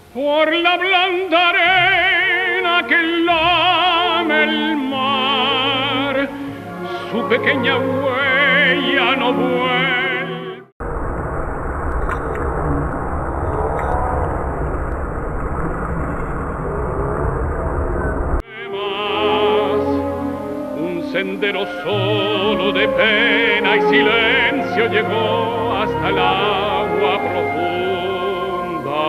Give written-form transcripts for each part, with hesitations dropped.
por la blanda arena que lame el mar, su pequeña huella no vuelve. Un sendero solo de pena y silencio llegó hasta el agua profunda.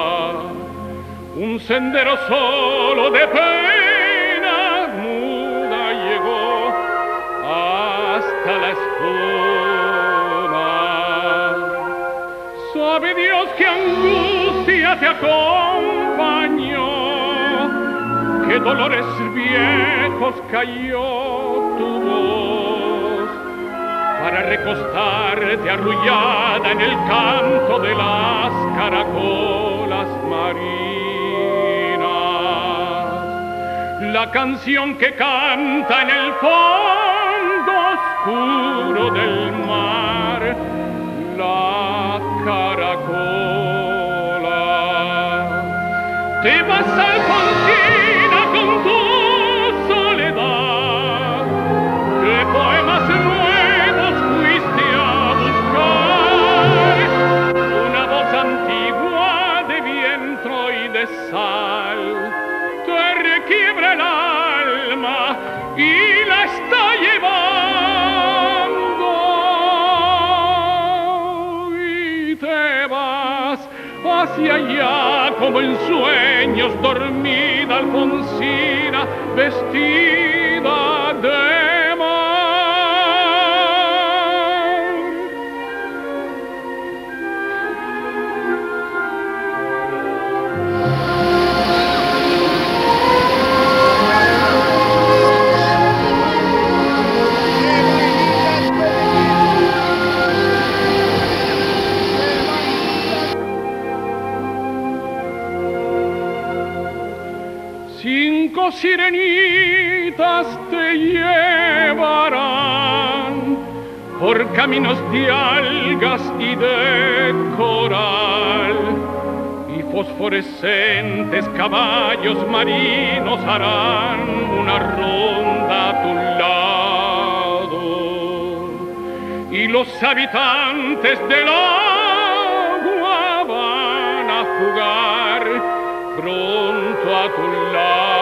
Un sendero solo de pena muda llegó hasta la espuma. Sabe Dios qué angustia te acompañó, qué dolores viejos cayó tu voz para recostarte arrullada en el canto de las caracolas marinas. La canción que canta en el fondo oscuro del mar, la caracola. Te vas Alfonsina con tu soledad, ¿qué poemas nuevos fuiste a buscar? Una voz antigua de viento y de sal te requiebra el alma y la está llevando, y te vas hacia allá como en sueños dormida Alfonsina vestida de mar. Cinco sirenitas te llevarán por caminos de algas y de coral, y fosforescentes caballos marinos harán una ronda a tu lado, y los habitantes del agua van a jugar pronto a tu lado.